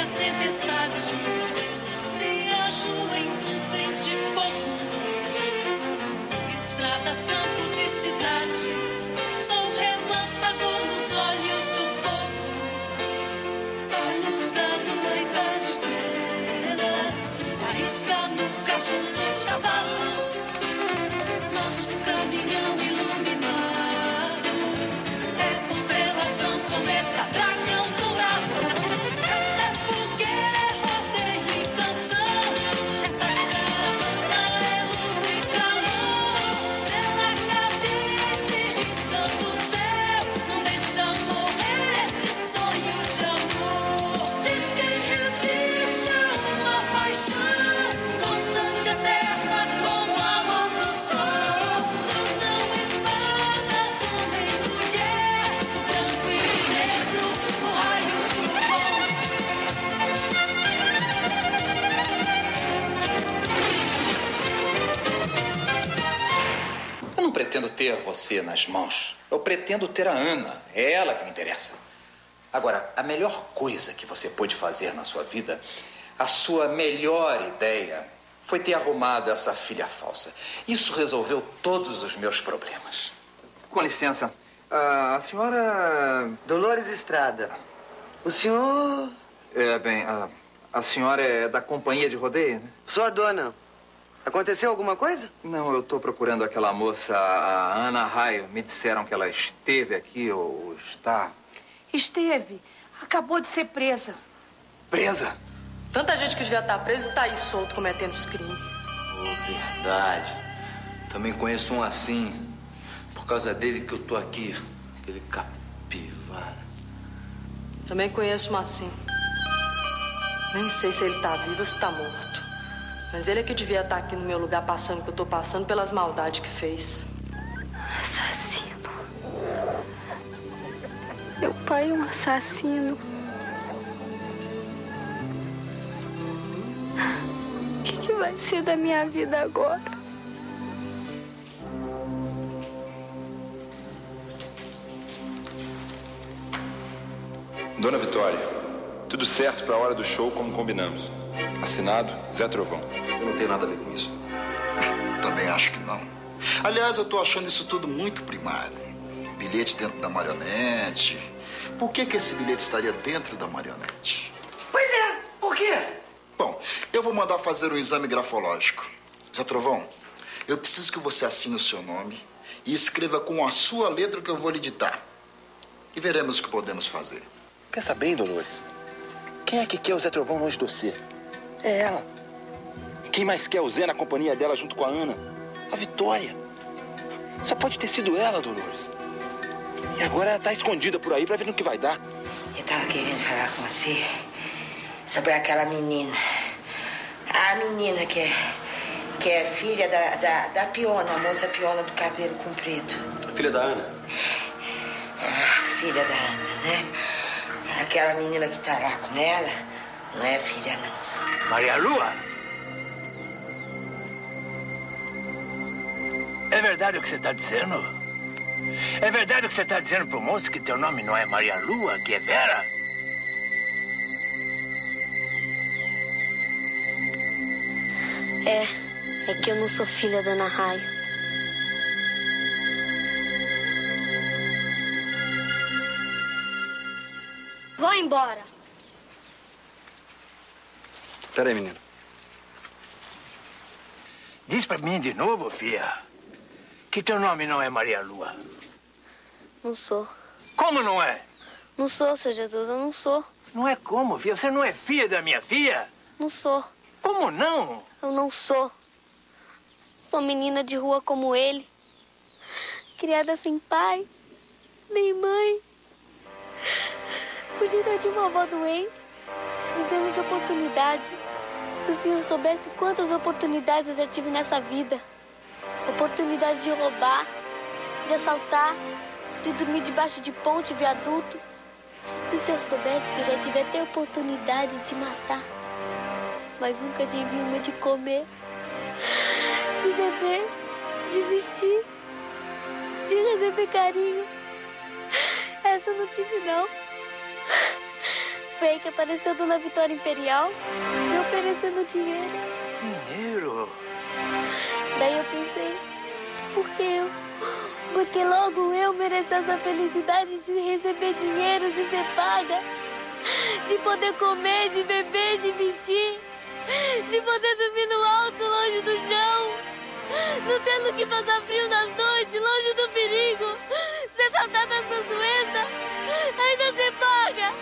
as tempestades. Viajo em nuvens de fogo, estradas, campos e cidades. Sou relâmpago nos olhos do povo, a luz da lua e das estrelas, faísca no casco dos cavalos. Nosso caminhão iluminado é constelação, cometa, dragão dourado. Essa é fogueira, é rodeio e canção. Essa caravana é luz e calor. Ela cadente riscando o céu, não deixa morrer esse sonho de amor. Diz quem resiste a uma paixão constante, eterna como a luz do sol. Cruzam espadas, homem e mulher, branco e negro, o raio trovão. Eu não pretendo ter você nas mãos. Eu pretendo ter a Ana. É ela que me interessa. Agora, a melhor coisa que você pôde fazer na sua vida, a sua melhor ideia, foi ter arrumado essa filha falsa. Isso resolveu todos os meus problemas. Com licença. A senhora... Dolores Estrada. O senhor... A senhora é da companhia de rodeio, né? Sou a dona. Aconteceu alguma coisa? Não, eu tô procurando aquela moça, a Ana Raio. Me disseram que ela esteve aqui ou está... Esteve. Acabou de ser presa. Presa? Tanta gente que devia estar presa e tá aí solto cometendo os crimes. Oh, verdade. Também conheço um assim. Por causa dele que eu tô aqui. Aquele capivara. Também conheço um assim. Nem sei se ele tá vivo ou se tá morto. Mas ele é que devia estar aqui no meu lugar passando o que eu tô passando pelas maldades que fez. Assassino. Meu pai é um assassino. O que vai ser da minha vida agora? Dona Vitória, tudo certo para a hora do show como combinamos. Assinado, Zé Trovão. Eu não tenho nada a ver com isso. Também acho que não. Aliás, eu tô achando isso tudo muito primário. Bilhete dentro da marionete. Por que esse bilhete estaria dentro da marionete? Pois é, por quê? Bom, eu vou mandar fazer um exame grafológico. Zé Trovão, eu preciso que você assine o seu nome e escreva com a sua letra o que eu vou lhe ditar. E veremos o que podemos fazer. Pensa bem, Dolores. Quem é que quer o Zé Trovão longe de você? É ela. Quem mais quer o Zé na companhia dela junto com a Ana? A Vitória. Só pode ter sido ela, Dolores. E agora ela tá escondida por aí pra ver no que vai dar. Eu tava querendo falar com você sobre aquela menina. A menina que é filha da Piona, a moça Piona do cabelo comprido. Filha da Ana. É, filha da Ana, né? Aquela menina que tá lá com ela não é filha, não. Maria Lua? É verdade o que você tá dizendo? É verdade o que você tá dizendo pro moço que teu nome não é Maria Lua, que é Vera? É que eu não sou filha da Ana Raio. Vou embora. Pera aí, menino. Diz pra mim de novo, filha, que teu nome não é Maria Lua. Não sou. Como não é? Não sou, seu Jesus, eu não sou. Não é como, filha? Você não é filha da minha filha? Não sou. Como não? Eu não sou. Sou menina de rua como ele. Criada sem pai, nem mãe. Fugida de uma avó doente, vivendo de oportunidade. Se o senhor soubesse quantas oportunidades eu já tive nessa vida. Oportunidade de roubar, de assaltar, de dormir debaixo de ponte, viaduto. Se o senhor soubesse que eu já tive até oportunidade de matar, mas nunca tive uma de comer, de beber, de vestir, de receber carinho. Essa eu não tive, não. fake apareceu Dona Vitória Imperial me oferecendo dinheiro. Dinheiro? Daí eu pensei, por que eu? Porque logo eu mereço essa felicidade de receber dinheiro, de ser paga, de poder comer, de beber, de vestir, de poder dormir no alto, longe do chão, não tendo que passar frio nas noites, longe do perigo, ser tratada essa doença, ainda ser paga.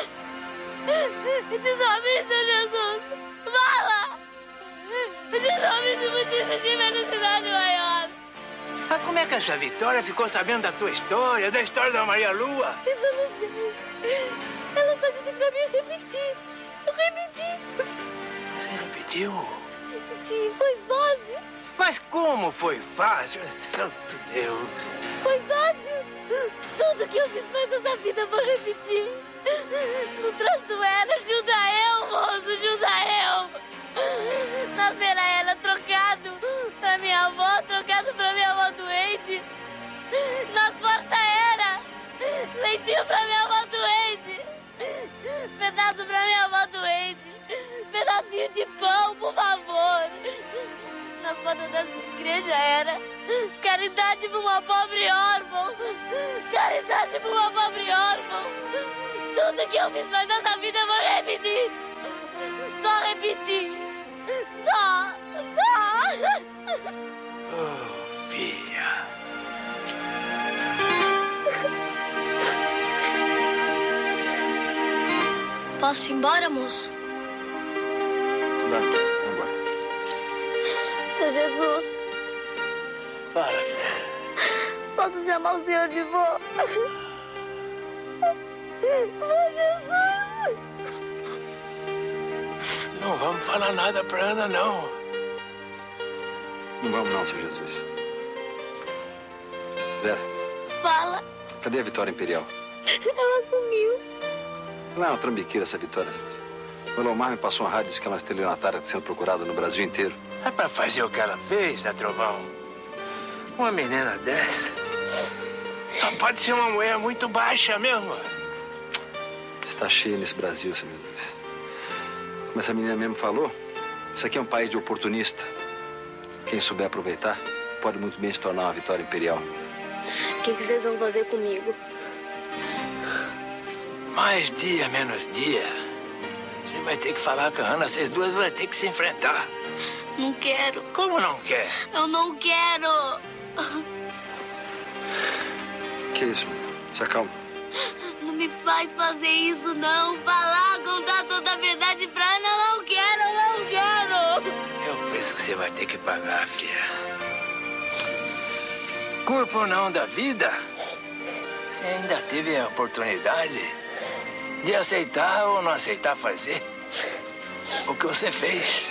Se somente, Senhor Jesus, fala! Se somente muitíssimo de felicidade maior. Mas como é que essa Vitória ficou sabendo da tua história, da história da Maria Lua? Isso eu não sei. Ela só disse pra mim repetir. Eu repeti. Você repetiu? Repeti, foi fácil. Mas como foi fácil? Santo Deus. Foi fácil. Tudo que eu fiz mais nessa vida foi repetir. No trânsito era Judael, moço, Judael. Na feira era trocado pra minha avó, trocado pra minha avó doente. Nas portas era leitinho pra minha avó doente. Pedaço pra minha avó doente. Pedacinho de pão, por favor. Nas portas das igrejas era caridade pra uma pobre órfã. Caridade pra uma pobre órfã. Tudo que eu fiz mais nessa vida eu vou repetir. Só repetir. Só. Oh, filha. Posso ir embora, moço? Vamos embora. Seu Jesus, Fala, filha. posso chamar o senhor de vó? Vó Jesus! Não vamos falar nada pra Ana, não. Não vamos não, Senhor Jesus. Vera, Fala, cadê a Vitória Imperial? ela sumiu. Ela é uma trambiqueira, essa Vitória. O Elomar me passou uma rádio, disse que ela é estelionatária sendo procurada no Brasil inteiro. É pra fazer o que ela fez, né, Trovão? Uma menina dessa só pode ser uma mulher muito baixa mesmo. Está cheio nesse Brasil, Senhor Jesus. Como essa menina mesmo falou, isso aqui é um país de oportunista. Quem souber aproveitar, pode muito bem se tornar uma Vitória Imperial. O que vocês vão fazer comigo? Mais dia, menos dia. Você vai ter que falar com a Ana, vocês duas vão ter que se enfrentar. Não quero. Como não quer? Eu não quero. Que isso? Se acalma. Não me faz fazer isso, não. Falar, contar toda a verdade pra Ana. Eu não quero, eu não quero. É o preço que você vai ter que pagar, filha. Culpa ou não da vida, você ainda teve a oportunidade de aceitar ou não aceitar fazer o que você fez.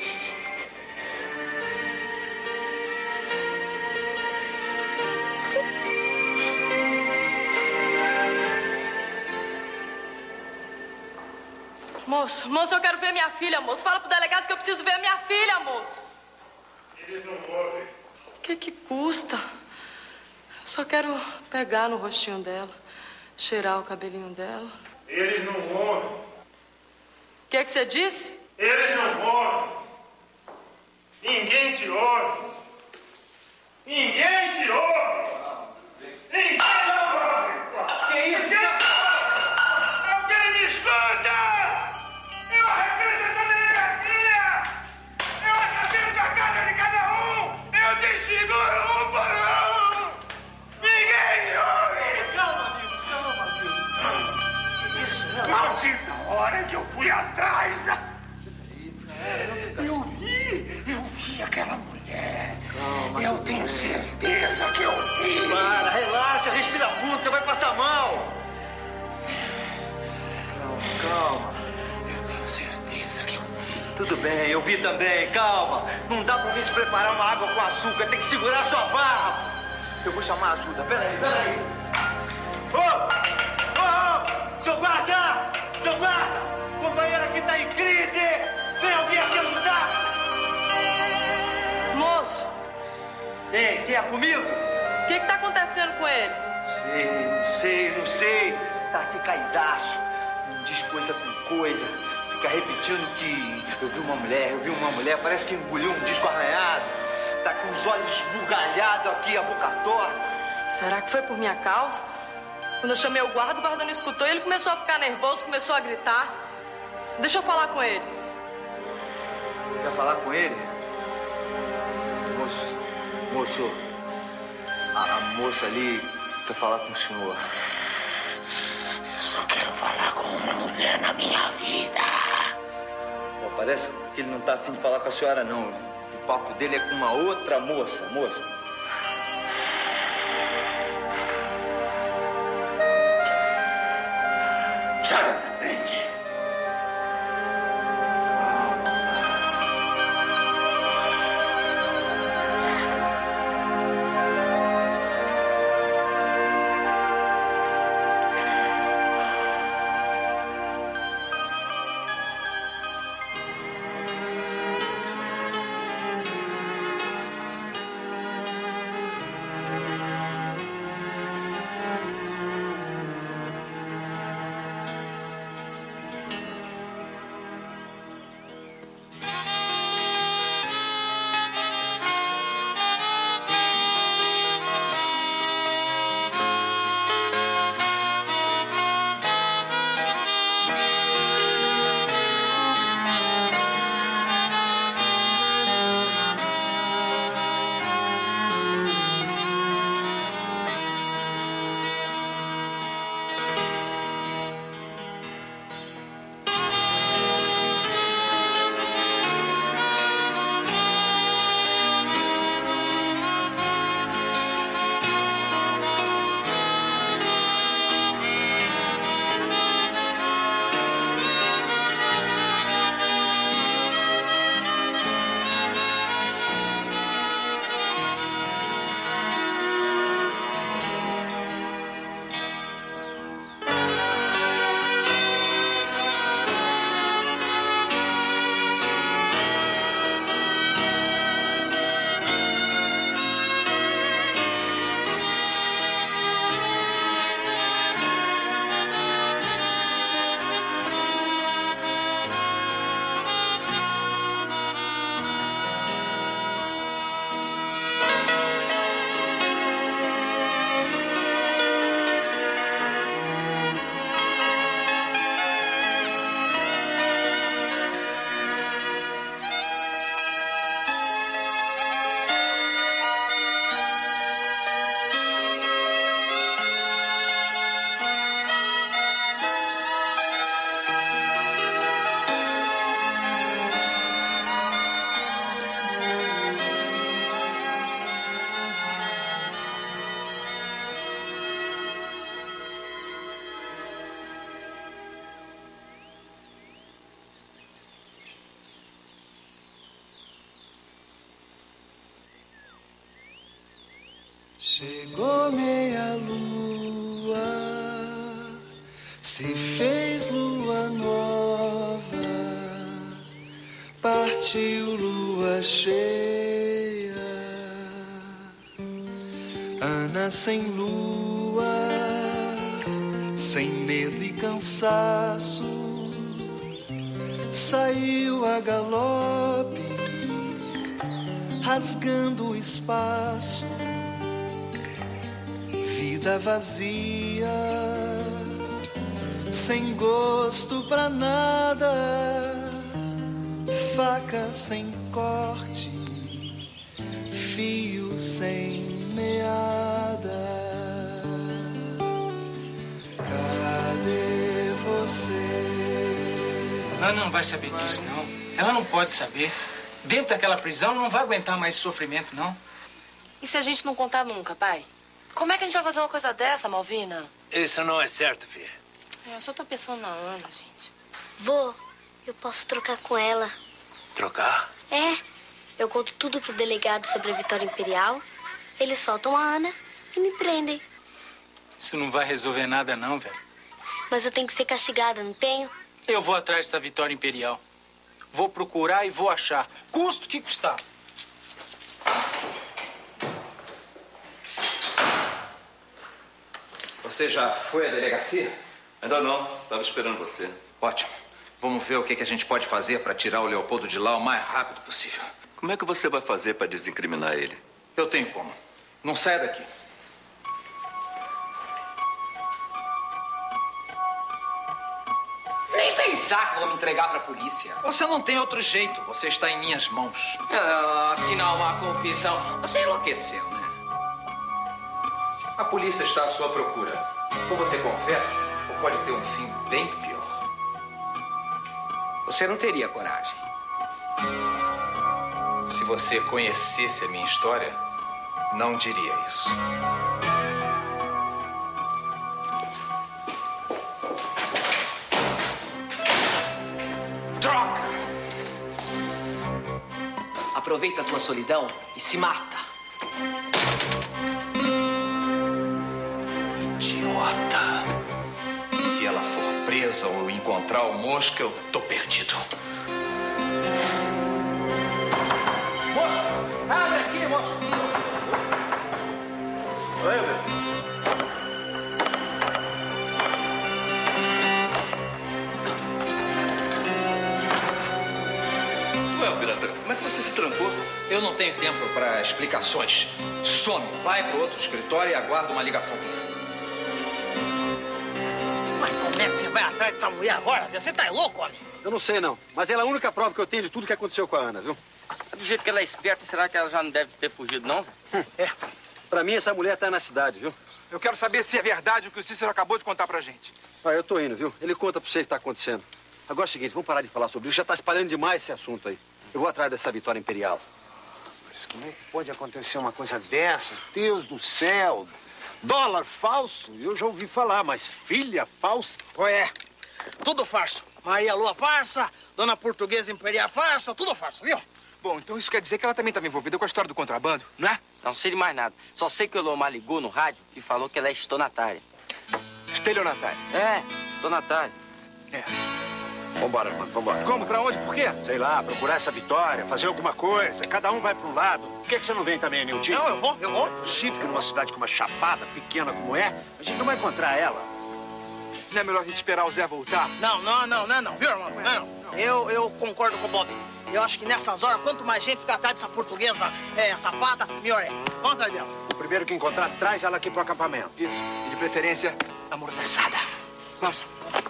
Moço, eu quero ver minha filha, moço. Fala pro delegado que eu preciso ver minha filha, moço. Eles não morrem. O que custa? Eu só quero pegar no rostinho dela, cheirar o cabelinho dela. Eles não morrem. O que você disse? Eles não morrem. Ninguém te ouve. Ninguém te ouve. Ninguém te ouve. Que isso? Alguém me escuta! Eu arrependo essa delegacia! Eu acabei com a casa de cada um! Eu desfiguro um por um! Ninguém me ouve! Calma, amigo. Isso, Maldita hora que eu fui atrás! Eu vi aquela mulher. Eu tenho certeza que eu vi. Para, relaxa, respira fundo, você vai passar mal. Calma. Eu tenho certeza que eu vi. Tudo bem, eu vi também, calma. Não dá pra gente preparar uma água com açúcar, tem que segurar sua barra. Eu vou chamar ajuda, peraí. Ô! Seu guarda! Seu guarda! O companheiro aqui tá em crise! Vem alguém aqui ajudar! Moço! Ei, quem é comigo? O que tá acontecendo com ele? Não sei. Tá aqui caidaço. diz coisa com coisa. Fica repetindo que eu vi uma mulher, parece que engoliu um disco arranhado. Tá com os olhos esbugalhados aqui, a boca torta. Será que foi por minha causa? Quando eu chamei o guarda não escutou e ele começou a ficar nervoso, começou a gritar. Deixa eu falar com ele. Você quer falar com ele? Moço, a moça ali quer falar com o senhor. Eu só quero falar com uma mulher na minha vida. Pô, parece que ele não tá afim de falar com a senhora, não. O papo dele é com uma outra moça. Joga pra frente. Chegou meia-lua, se fez lua nova, partiu lua cheia. Ana sem lua, sem medo e cansaço, saiu a galope, rasgando o espaço. Vida vazia, sem gosto pra nada, faca sem corte, fio sem meada. Cadê você? Ana não vai saber disso, não. Ela não pode saber. Dentro daquela prisão, não vai aguentar mais sofrimento, não. E se a gente não contar nunca, pai? Como é que a gente vai fazer uma coisa dessa, Malvina? Isso não é certo, filha. Eu só tô pensando na Ana, gente. Vô, eu posso trocar com ela. Trocar? É, eu conto tudo pro delegado sobre a Vitória Imperial. Eles soltam a Ana e me prendem. Isso não vai resolver nada, não, velho. Mas eu tenho que ser castigada, não tenho? Eu vou atrás dessa Vitória Imperial. Vou procurar e vou achar. Custo o que custar. Você já foi à delegacia? Ainda não. Tava esperando você. Ótimo. Vamos ver o que a gente pode fazer para tirar o Leopoldo de lá o mais rápido possível. Como é que você vai fazer para desincriminar ele? Eu tenho como. Não saia daqui. Nem pensar que vou me entregar pra polícia. Você não tem outro jeito. Você está em minhas mãos. Assinar uma confissão. Você enlouqueceu, né? A polícia está à sua procura. Ou você confessa, ou pode ter um fim bem pior. Você não teria coragem. Se você conhecesse a minha história, não diria isso. Droga! Aproveita a tua solidão e se mata. Idiota. Se ela for presa ou encontrar o Mosca, eu tô perdido. Moço, abre aqui, moço. Oi, meu. Ué, pirata, como é que você se trancou? Eu não tenho tempo para explicações. Some, vai para outro escritório e aguarda uma ligação. Mas como é que você vai atrás dessa mulher agora, Zé? Você tá louco, homem? Eu não sei, não. Mas ela é a única prova que eu tenho de tudo que aconteceu com a Ana, viu? Do jeito que ela é esperta, será que ela já não deve ter fugido, não, Zé? É. Pra mim, essa mulher tá na cidade, viu? Eu quero saber se é verdade o que o Cícero acabou de contar pra gente. Ah, eu tô indo, viu? Ele conta pra vocês o que tá acontecendo. Agora é o seguinte, vamos parar de falar sobre isso. Já tá espalhando demais esse assunto aí. Eu vou atrás dessa Vitória Imperial. Mas como é que pode acontecer uma coisa dessas? Deus do céu! Dólar falso? Eu já ouvi falar, mas filha falsa? Ué, tudo farsa. Maria Lua farsa, Dona Portuguesa Imperial farsa, tudo farsa, viu? Bom, então isso quer dizer que ela também estava envolvida com a história do contrabando, não é? Não sei de mais nada. Só sei que o Lomar ligou no rádio e falou que ela é estelionatária. Estelionatária? É, estelionatária. É. Vambora, mano, vambora. Como? Pra onde? Por quê? Sei lá, procurar essa Vitória, fazer alguma coisa. Cada um vai pra um lado. Por que você não vem também, Nilton? Não, eu vou. Não é possível que numa cidade como uma Chapada, pequena como é, a gente não vai encontrar ela. Não é melhor a gente esperar o Zé voltar? Não, viu, irmão? Não. Eu concordo com o Bob. Eu acho que nessas horas, quanto mais gente ficar atrás dessa portuguesa safada, melhor é. Vamos atrás dela. O primeiro que encontrar, traz ela aqui pro acampamento. Isso. E de preferência, amordaçada. Nossa.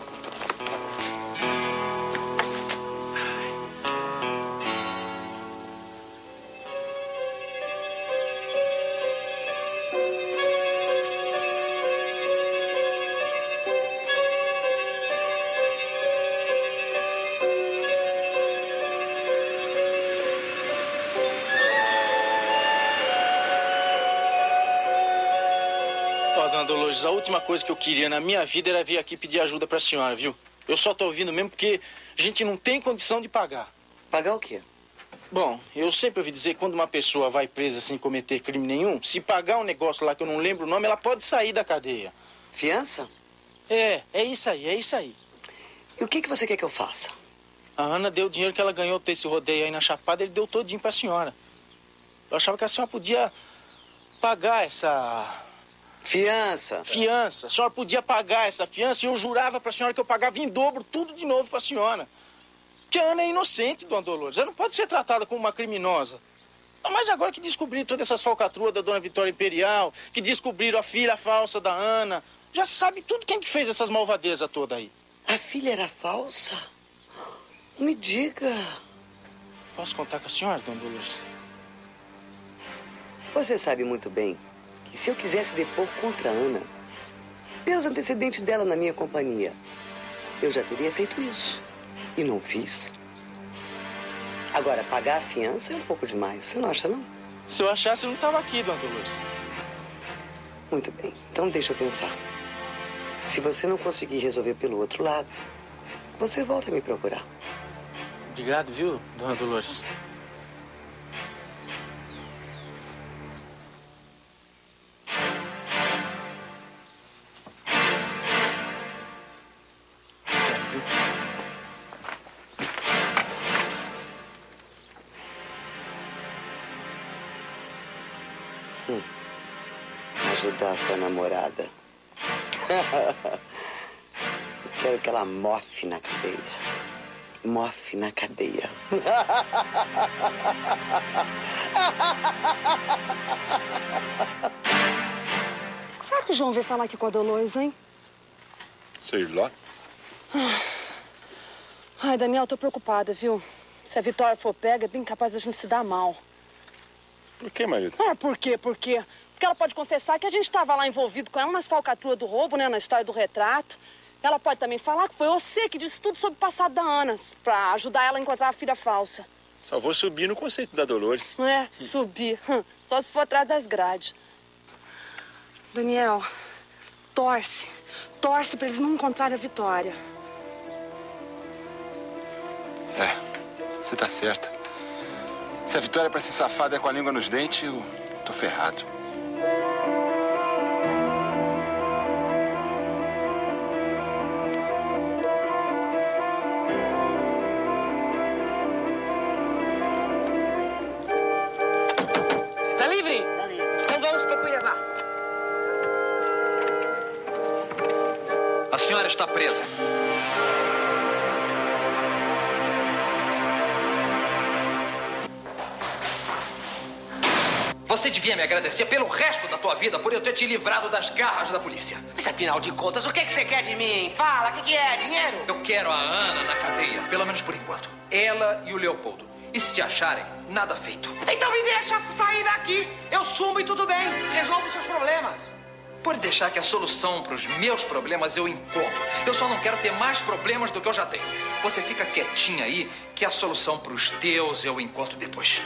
Dolores, a última coisa que eu queria na minha vida era vir aqui pedir ajuda pra senhora, viu? Eu só tô ouvindo mesmo porque a gente não tem condição de pagar. Pagar o quê? Bom, eu sempre ouvi dizer que quando uma pessoa vai presa sem cometer crime nenhum, se pagar um negócio lá que eu não lembro o nome, ela pode sair da cadeia. Fiança? É isso aí. E o que você quer que eu faça? A Ana deu o dinheiro que ela ganhou desse rodeio aí na Chapada, ele deu todinho pra senhora. Eu achava que a senhora podia pagar essa... Fiança. Fiança. A senhora podia pagar essa fiança e eu jurava pra senhora que eu pagava em dobro tudo de novo pra senhora. Porque a Ana é inocente, dona Dolores. Ela não pode ser tratada como uma criminosa. Mas agora que descobriram todas essas falcatruas da Dona Vitória Imperial, que descobriram a filha falsa da Ana, já sabe tudo quem que fez essas malvadezas todas aí. A filha era falsa? Não me diga. Posso contar com a senhora, dona Dolores? Você sabe muito bem que se eu quisesse depor contra a Ana, pelos antecedentes dela na minha companhia, eu já teria feito isso. E não fiz. Agora, pagar a fiança é um pouco demais. Você não acha, não? Se eu achasse, eu não estava aqui, dona Dolores. Muito bem. Então, deixa eu pensar. Se você não conseguir resolver pelo outro lado, você volta a me procurar. Obrigado, viu, dona Dolores? Ajudar a sua namorada. Quero que ela mofe na cadeia. Mofe na cadeia. Será que o João veio falar aqui com a Dolores, hein? Sei lá. Ai, Daniel, tô preocupada, viu? Se a Vitória for pega, é bem capaz da gente se dar mal. Por que, Marita? Ah, por quê? Por quê? Porque ela pode confessar que a gente estava lá envolvido com ela nas falcatruas do roubo, né? Na história do retrato. Ela pode também falar que foi você que disse tudo sobre o passado da Ana, pra ajudar ela a encontrar a filha falsa. Só vou subir no conceito da Dolores. É, subir. Só se for atrás das grades. Daniel, torce. Torce pra eles não encontrarem a Vitória. Você tá certa. Se a Vitória pra ser safada é com a língua nos dentes, eu tô ferrado. Está livre? Está livre. Então vamos para Cuiabá. A senhora está presa. Você devia me agradecer pelo resto da tua vida por eu ter te livrado das garras da polícia. Mas afinal de contas, o que você quer de mim? Fala, o que é? Dinheiro? Eu quero a Ana na cadeia, pelo menos por enquanto. Ela e o Leopoldo. E se te acharem, nada feito. Então me deixa sair daqui. Eu sumo e tudo bem. Resolvo os seus problemas. Pode deixar que a solução para os meus problemas eu encontro. Eu só não quero ter mais problemas do que eu já tenho. Você fica quietinha aí, que a solução para os teus eu encontro depois.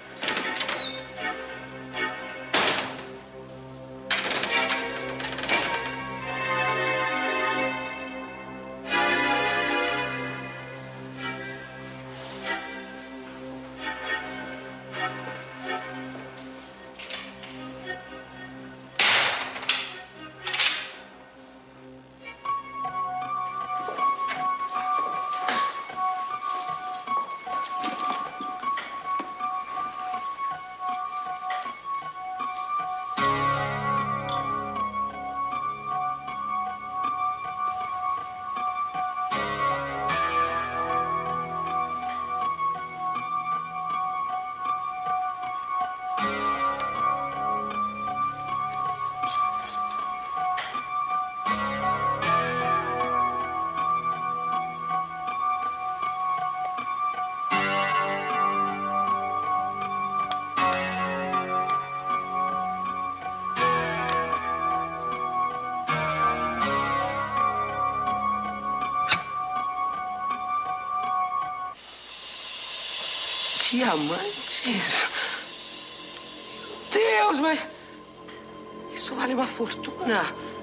Diamantes? Meu Deus, mas... isso vale uma fortuna.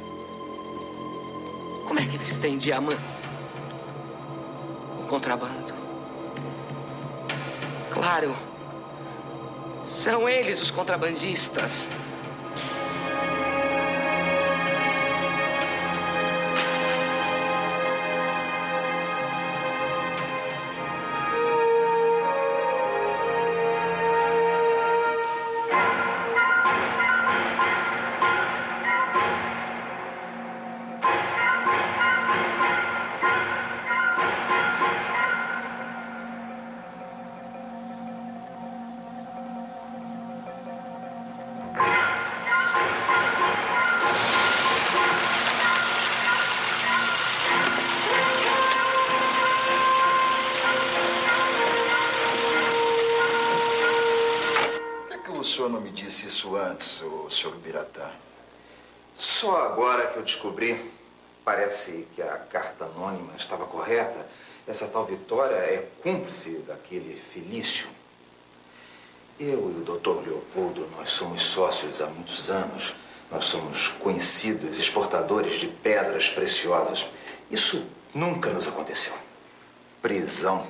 Como é que eles têm diamante? O contrabando. Claro. São eles os contrabandistas. O senhor não me disse isso antes, o senhor Biratã? Só agora que eu descobri, parece que a carta anônima estava correta. Essa tal Vitória é cúmplice daquele Felício. Eu e o Dr. Leopoldo, nós somos sócios há muitos anos. Nós somos conhecidos exportadores de pedras preciosas. Isso nunca nos aconteceu. Prisão.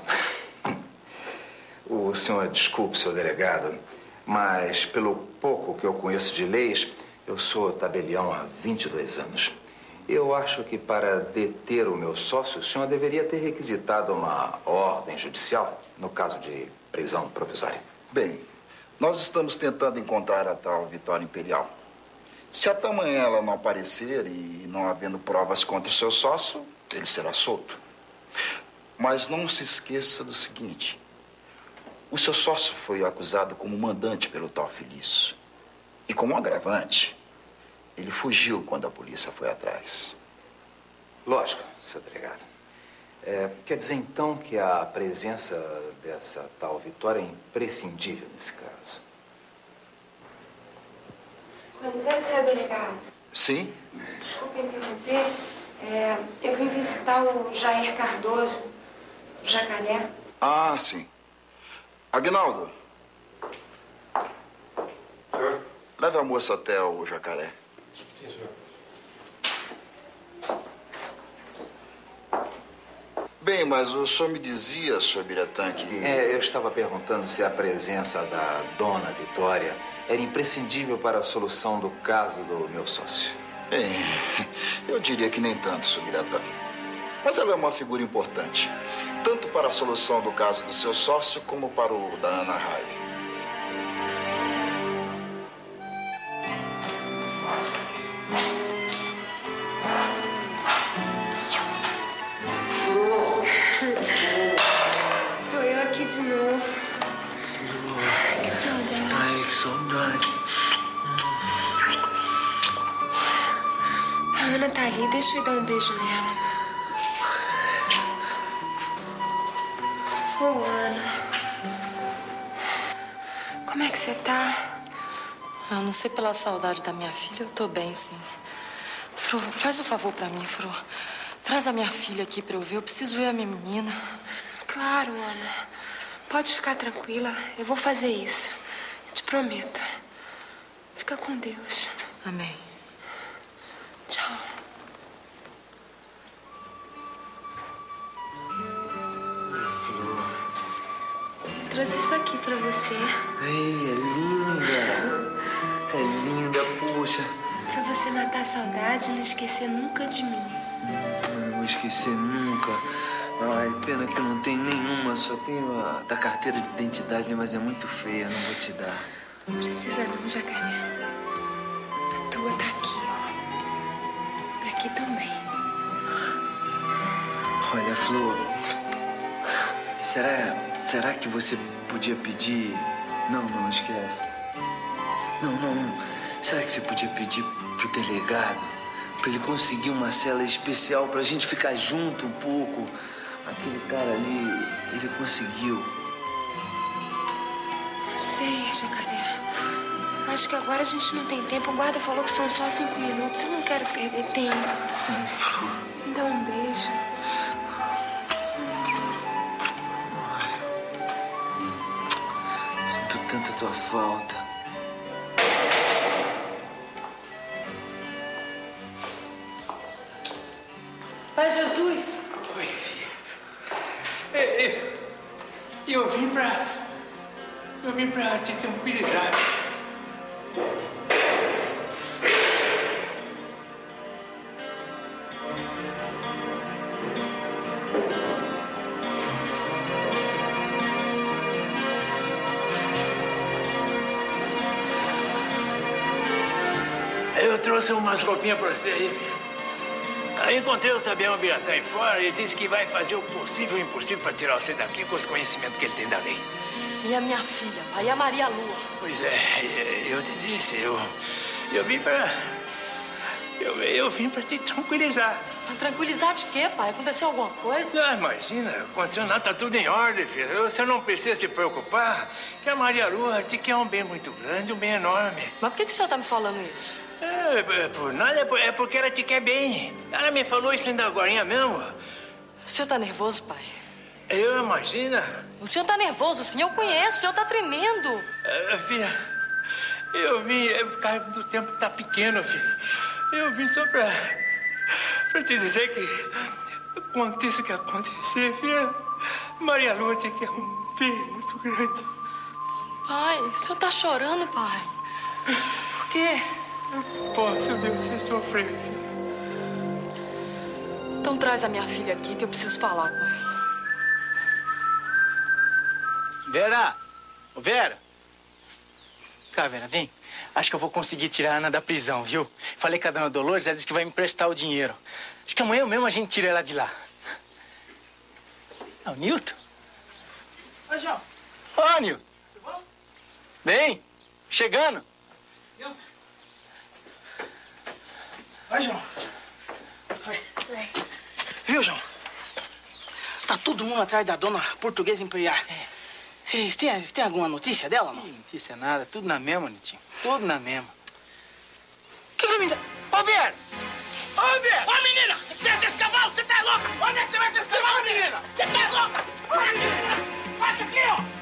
O senhor desculpe, seu delegado, mas pelo pouco que eu conheço de leis, eu sou tabelião há 22 anos. Eu acho que para deter o meu sócio, o senhor deveria ter requisitado uma ordem judicial, no caso de prisão provisória. Bem, nós estamos tentando encontrar a tal Vitória Imperial. Se até amanhã ela não aparecer e não havendo provas contra o seu sócio, ele será solto. Mas não se esqueça do seguinte. O seu sócio foi acusado como mandante pelo tal Felício. E como agravante, ele fugiu quando a polícia foi atrás. Lógico, senhor delegado. Quer dizer, então, que a presença dessa tal Vitória é imprescindível nesse caso? Com licença, senhor delegado. Sim? Desculpe interromper. Eu vim visitar o Jair Cardoso, o Jacaré. Ah, sim. Aguinaldo. Senhor? Leve a moça até o Jacaré. Sim, senhor. Bem, mas o senhor me dizia, senhor Biratã, que... Eu estava perguntando se a presença da dona Vitória era imprescindível para a solução do caso do meu sócio. Bem, eu diria que nem tanto, senhor Biratã. Mas ela é uma figura importante, tanto para a solução do caso do seu sócio, como para o da Ana Raio. Tô eu aqui de novo. Que saudade. Ai, que saudade. A Ana tá ali, deixa eu dar um beijo nela. Ô, Ana. Como é que você tá? Eu não sei pela saudade da minha filha, eu tô bem, sim. Fro, faz um favor pra mim, Fro. Traz a minha filha aqui pra eu ver. Eu preciso ver a minha menina. Claro, Ana. Pode ficar tranquila. Eu vou fazer isso. Eu te prometo. Fica com Deus. Amém. Tchau. Trouxe isso aqui pra você. Ei, é linda. É linda, puxa. Pra você matar a saudade e não esquecer nunca de mim. Não vou esquecer nunca. Ai, pena que eu não tenho nenhuma. Só tenho a da carteira de identidade, mas é muito feia. Não vou te dar. Não precisa não, Jacaré. A tua tá aqui, ó. E aqui também. Olha, Flor. Será que você podia pedir... Não, esquece. Não. Será que você podia pedir pro delegado pra ele conseguir uma cela especial pra gente ficar junto um pouco? Aquele cara ali, ele conseguiu. Não sei, Jacaré. Acho que agora a gente não tem tempo. O guarda falou que são só 5 minutos. Eu não quero perder tempo. Ai, Flor. Me dá um beijo. Sinto tanto a tua falta. Pai Jesus. Oi, filha. Eu vim pra te tranquilizar. Eu trouxe umas roupinhas pra você aí, filho. Aí encontrei o Tabião Biratã aí fora e disse que vai fazer o possível e o impossível pra tirar você daqui com os conhecimentos que ele tem da lei. E a minha filha, pai? E a Maria Lua? Pois é, eu te disse, eu vim pra... Eu vim pra te tranquilizar. Pra tranquilizar de quê, pai? Aconteceu alguma coisa? Ah, imagina, aconteceu nada, tá tudo em ordem, filho. Você não precisa se preocupar, que a Maria Lua te quer um bem muito grande, um bem enorme. Mas por que o senhor tá me falando isso? Por nada, é porque ela te quer bem. Ela me falou isso ainda agorinha mesmo. O senhor tá nervoso, pai? Eu imagino. O senhor tá nervoso, sim, eu conheço, o senhor tá tremendo. Filha, eu vim, por causa do tempo que tá pequeno, filha. Eu vim só pra te dizer que aconteça o que acontecer, filha, Maria Lua te quer um bem muito grande. Pai, o senhor tá chorando, pai? Por quê? Eu posso ver você sofrer, filha. Então traz a minha filha aqui que eu preciso falar com ela. Vera! Ô, Vera! Cá, Vera, vem. Acho que eu vou conseguir tirar a Ana da prisão, viu? Falei com a dona Dolores, ela disse que vai me emprestar o dinheiro. Acho que amanhã mesmo a gente tira ela de lá. É o Nilton? Ô, João. Ô, Nilton. Tudo bom? Bem, chegando. Licença. Oi, João. Oi. Viu, João? Tá todo mundo atrás da dona portuguesa imperial. Vocês têm alguma notícia dela, não? Notícia nada, tudo na mesma, Nitinho. Tudo na mesma. Que me dá? Ô, Vieira! Ô, Vieira! Ô, menina! Desce esse cavalo, você tá louca? Onde é que você vai desse cavalo, menina? Você tá louca? Olha, menina! Olha aqui, ó!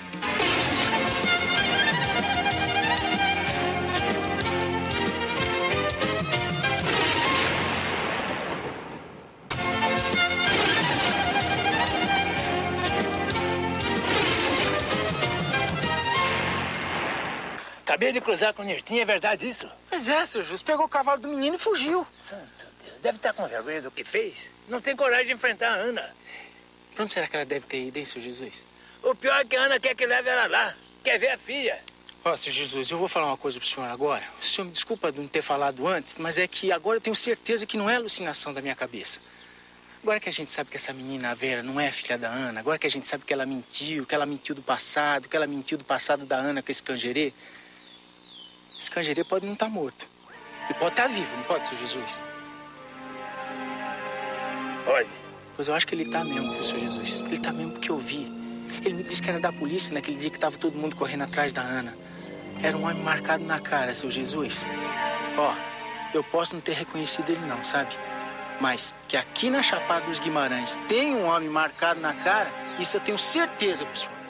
Acabei de cruzar com o Nirtinho, é verdade isso? Pois é, seu Jus. Pegou o cavalo do menino e fugiu. Santo Deus, deve estar com vergonha do que fez. Não tem coragem de enfrentar a Ana. Pra onde será que ela deve ter ido, hein, seu Jesus? O pior é que a Ana quer que leve ela lá. Quer ver a filha. Ó, seu Jesus, eu vou falar uma coisa pro senhor agora. O senhor me desculpa de não ter falado antes, mas é que agora eu tenho certeza que não é alucinação da minha cabeça. Agora que a gente sabe que essa menina, a Vera, não é filha da Ana, agora que a gente sabe que ela mentiu do passado, que ela mentiu do passado da Ana com esse canjerê, esse canjerê pode não estar morto. E pode estar vivo, não pode, seu Jesus? Pode. Pois eu acho que ele tá mesmo, viu, seu Jesus? Ele tá mesmo porque eu vi. Ele me disse que era da polícia naquele dia que tava todo mundo correndo atrás da Ana. Era um homem marcado na cara, seu Jesus. Ó, eu posso não ter reconhecido ele não, sabe? Mas que aqui na Chapada dos Guimarães tem um homem marcado na cara, isso eu tenho certeza pro senhor.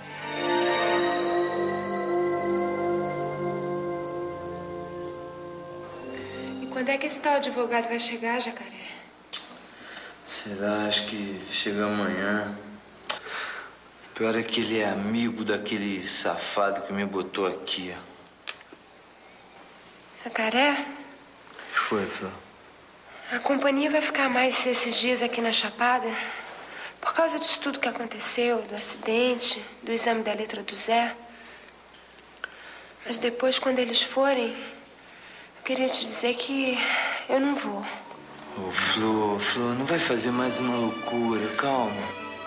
Quando é que esse tal advogado vai chegar, Jacaré? Sei lá, acho que chega amanhã. O pior é que ele é amigo daquele safado que me botou aqui, ó. Jacaré? O que foi, Flor? A companhia vai ficar mais esses dias aqui na Chapada por causa disso tudo que aconteceu, do acidente, do exame da letra do Zé. Mas depois, quando eles forem, eu queria te dizer que eu não vou. Ô, Flor, não vai fazer mais uma loucura, calma.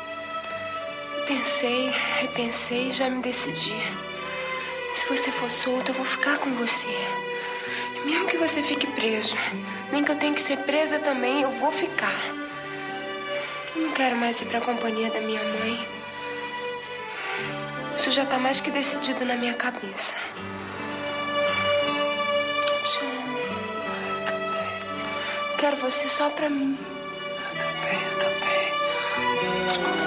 Pensei, repensei e já me decidi. Se você for solto, eu vou ficar com você. E mesmo que você fique preso, nem que eu tenha que ser presa também, eu vou ficar. Eu não quero mais ir pra companhia da minha mãe. Isso já tá mais que decidido na minha cabeça. Te amo. Quero você só pra mim. Eu também.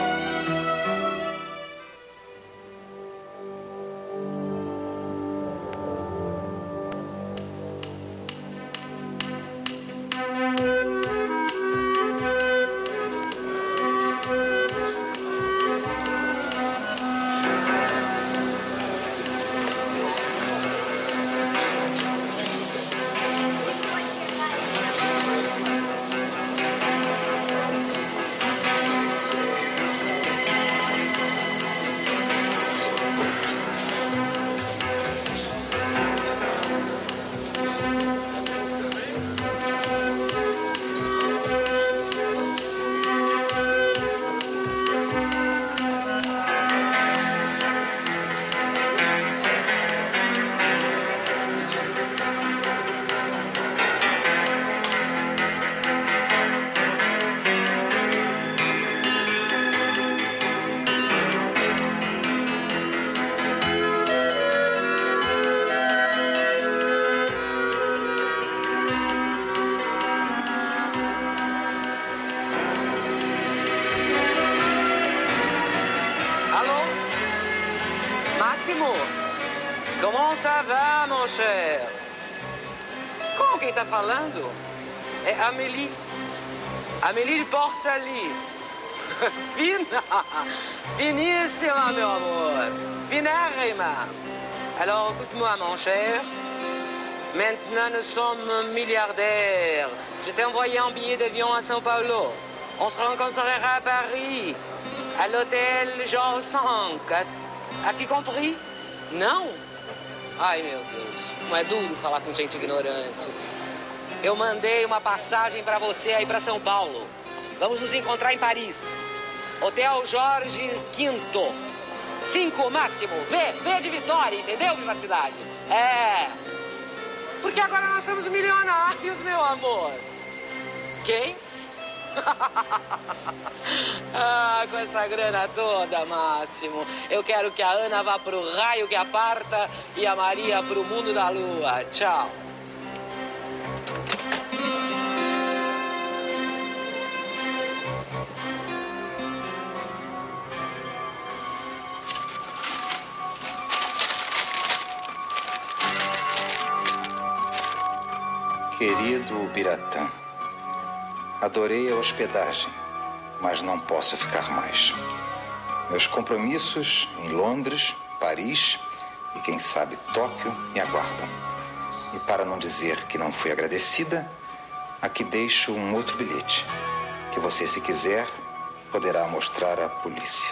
Comment ça va, mon cher? Com quem tá falando? É Amélie. Amélie de Port-Salut. Fina. Finissima, meu amor. Finérrima. Alors, écoute-moi, mon cher. Maintenant, nous sommes milliardaires. Je t'ai envoyé un billet d'avion à São Paulo. On se rencontrera à Paris, à l'hôtel Georges V. As-tu compris? Não? Ai, meu Deus. Não é duro falar com gente ignorante. Eu mandei uma passagem pra você aí pra São Paulo. Vamos nos encontrar em Paris. Hotel Jorge V. 5 máximo. V de Vitória, entendeu, privacidade? É. Porque agora nós somos milionários, meu amor. Quem? Ah, com essa grana toda, Máximo. Eu quero que a Ana vá pro raio que aparta e a Maria pro mundo da lua. Tchau. Querido Biratã, adorei a hospedagem, mas não posso ficar mais. Meus compromissos em Londres, Paris e, quem sabe, Tóquio me aguardam. E para não dizer que não fui agradecida, aqui deixo um outro bilhete, que você, se quiser, poderá mostrar à polícia.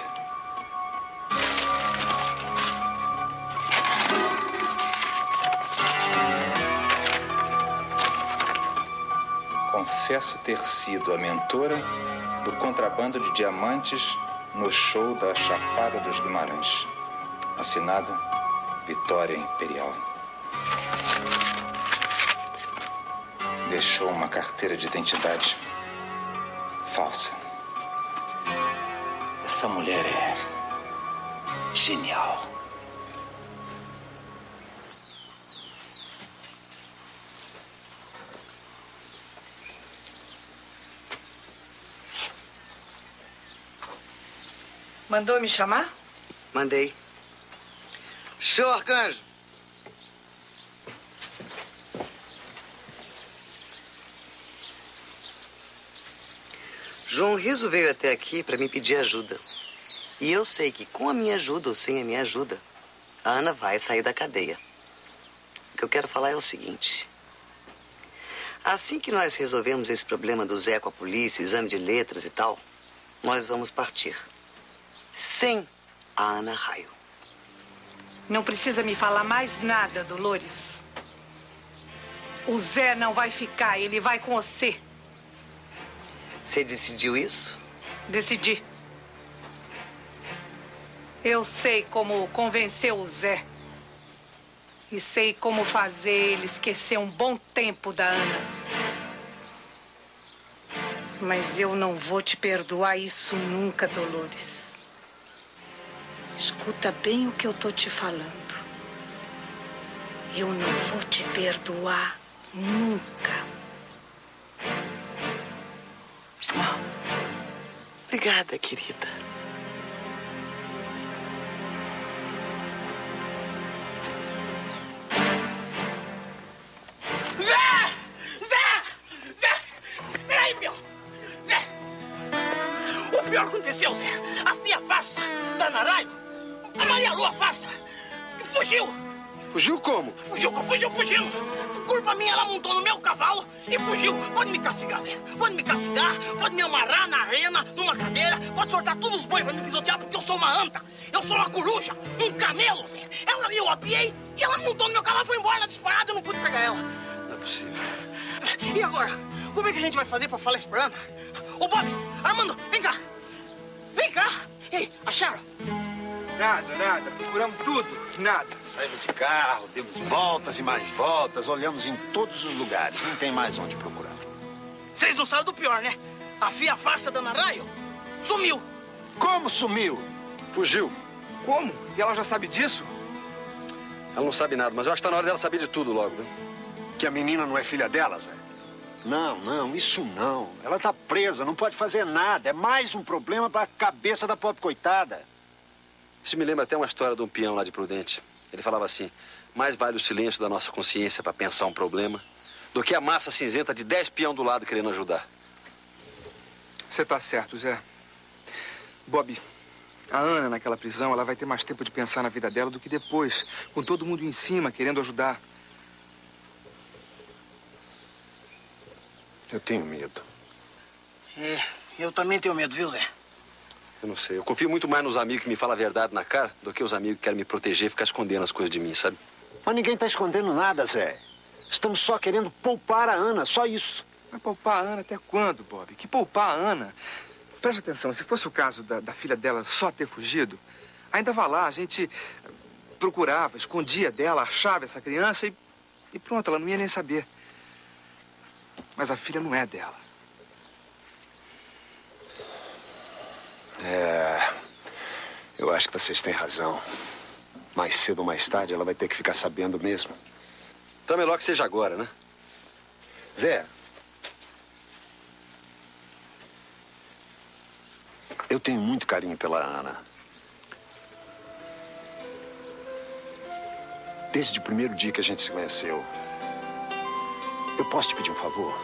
Confesso ter sido a mentora do contrabando de diamantes no show da Chapada dos Guimarães. Assinado Vitória Imperial. Deixou uma carteira de identidade falsa. Essa mulher é genial. Mandou me chamar? Mandei. Show, Arcanjo! João Riso veio até aqui para me pedir ajuda. E eu sei que com a minha ajuda ou sem a minha ajuda, a Ana vai sair da cadeia. O que eu quero falar é o seguinte. Assim que nós resolvemos esse problema do Zé com a polícia, exame de letras e tal, nós vamos partir. Sem a Ana Raio. Não precisa me falar mais nada, Dolores. O Zé não vai ficar, ele vai com você. Você decidiu isso? Decidi. Eu sei como convencer o Zé. E sei como fazer ele esquecer um bom tempo da Ana. Mas eu não vou te perdoar isso nunca, Dolores. Escuta bem o que eu tô te falando. Eu não vou te perdoar nunca. Obrigada, querida. Zé! Peraí, Pior! Zé! O pior aconteceu, Zé. A Fia farsa da Naraio, a Maria Lua farsa, fugiu. Fugiu como? Fugiu. Por culpa minha, ela montou no meu cavalo e fugiu. Pode me castigar, Zé. Pode me castigar, pode me amarrar na arena, numa cadeira, pode soltar todos os bois pra me pisotear, porque eu sou uma anta. Eu sou uma coruja, um camelo, Zé. Eu apiei e ela montou no meu cavalo e foi embora disparada, eu não pude pegar ela. Não é possível. E agora? Como é que a gente vai fazer pra falar isso pra Ana? Ô, Bob, Armando, vem cá. Vem cá. Ei, acharam? Nada. Procuramos tudo. Nada. Saímos de carro, demos voltas e mais voltas, olhamos em todos os lugares. Não tem mais onde procurar. Vocês não sabem do pior, né? A Fia farsa da Naraio sumiu. Como sumiu? Fugiu. Como? E ela já sabe disso? Ela não sabe nada, mas eu acho que tá na hora dela saber de tudo logo, viu? Que a menina não é filha dela, Zé? Não, isso não. Ela tá presa, não pode fazer nada. É mais um problema pra cabeça da pobre coitada. Isso me lembra até uma história de um peão lá de Prudente. Ele falava assim: mais vale o silêncio da nossa consciência para pensar um problema do que a massa cinzenta de 10 peão do lado querendo ajudar. Você tá certo, Zé. Bob, a Ana naquela prisão, ela vai ter mais tempo de pensar na vida dela do que depois, com todo mundo em cima querendo ajudar. Eu tenho medo. Eu também tenho medo, viu, Zé? Eu não sei. Eu confio muito mais nos amigos que me falam a verdade na cara do que os amigos que querem me proteger e ficar escondendo as coisas de mim, sabe? Mas ninguém tá escondendo nada, Zé. Estamos só querendo poupar a Ana, só isso. Mas poupar a Ana até quando, Bob? Que poupar a Ana? Presta atenção, se fosse o caso da filha dela só ter fugido, ainda vá lá, a gente procurava, escondia dela, achava essa criança e pronto, ela não ia nem saber. Mas a filha não é dela. Eu acho que vocês têm razão. Mais cedo ou mais tarde, ela vai ter que ficar sabendo mesmo. Então é melhor que seja agora, né? Zé. Eu tenho muito carinho pela Ana. Desde o primeiro dia que a gente se conheceu. Eu posso te pedir um favor?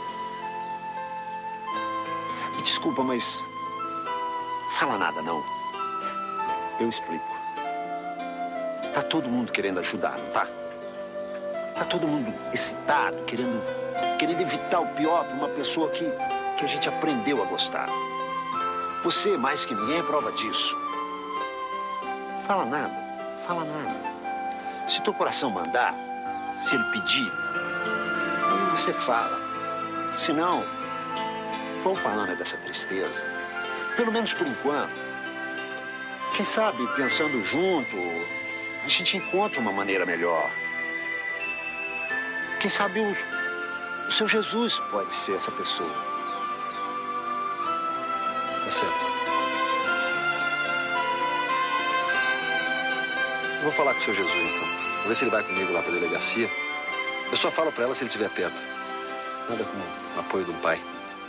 Me desculpa, mas... Fala nada, não. Eu explico. Tá todo mundo querendo ajudar, não tá? Tá todo mundo excitado, querendo evitar o pior para uma pessoa que a gente aprendeu a gostar. Você, mais que ninguém, é prova disso. Fala nada, fala nada. Se teu coração mandar, se ele pedir, aí você fala. Se não, poupa a Ana dessa tristeza. Pelo menos por enquanto. Quem sabe, pensando junto, a gente encontra uma maneira melhor. Quem sabe o seu Jesus pode ser essa pessoa. Tá certo. Eu vou falar com o seu Jesus, então. Vou ver se ele vai comigo lá pra delegacia. Eu só falo pra ela se ele estiver perto. Nada como o apoio de um pai.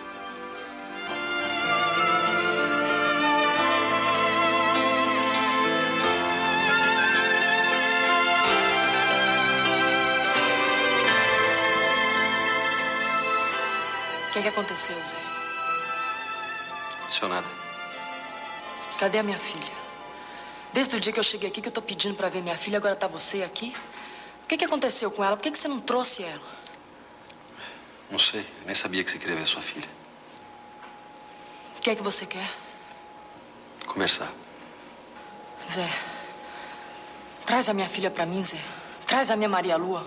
O que aconteceu, Zé? Não aconteceu nada. Cadê a minha filha? Desde o dia que eu cheguei aqui que eu tô pedindo pra ver minha filha, agora tá você aqui? O que aconteceu com ela? Por que você não trouxe ela? Não sei. Eu nem sabia que você queria ver sua filha. O que é que você quer? Conversar. Zé, traz a minha filha pra mim, Zé. Traz a minha Maria Lua.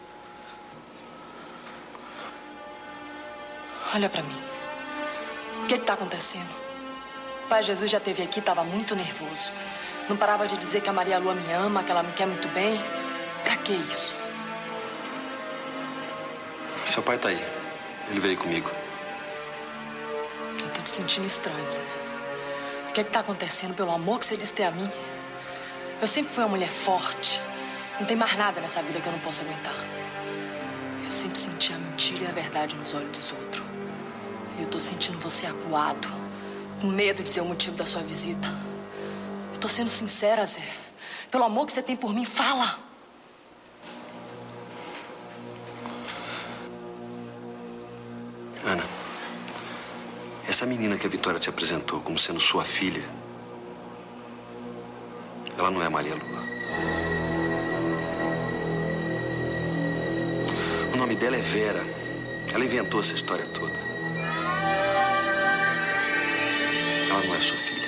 Olha pra mim. O que tá acontecendo? O Pai Jesus já esteve aqui, tava muito nervoso. Não parava de dizer que a Maria Lua me ama, que ela me quer muito bem. Pra que isso? Seu pai tá aí. Ele veio comigo. Eu tô te sentindo estranho, Zé. O que tá acontecendo pelo amor que você disse ter a mim? Eu sempre fui uma mulher forte. Não tem mais nada nessa vida que eu não possa aguentar. Eu sempre senti a mentira e a verdade nos olhos dos outros. E eu tô sentindo você acuado, com medo de dizer o motivo da sua visita. Eu tô sendo sincera, Zé. Pelo amor que você tem por mim, fala. Ana, essa menina que a Vitória te apresentou como sendo sua filha, ela não é Maria Lua. O nome dela é Vera. Ela inventou essa história toda. Ela não é sua filha.